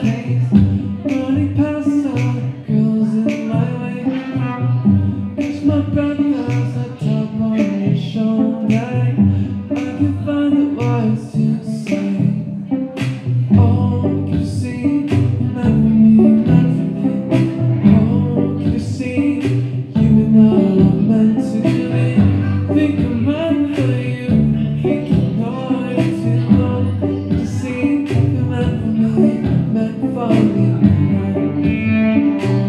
days, running past all the girls in my way. Catch my breath as I tap on your shoulder. I can find the words to say. Oh, can you see, meant for me, meant for me. Oh, can you see, you and I are meant to be. Think I'm meant for you, think you know it too long. Can you see, you're meant for me, meant for me.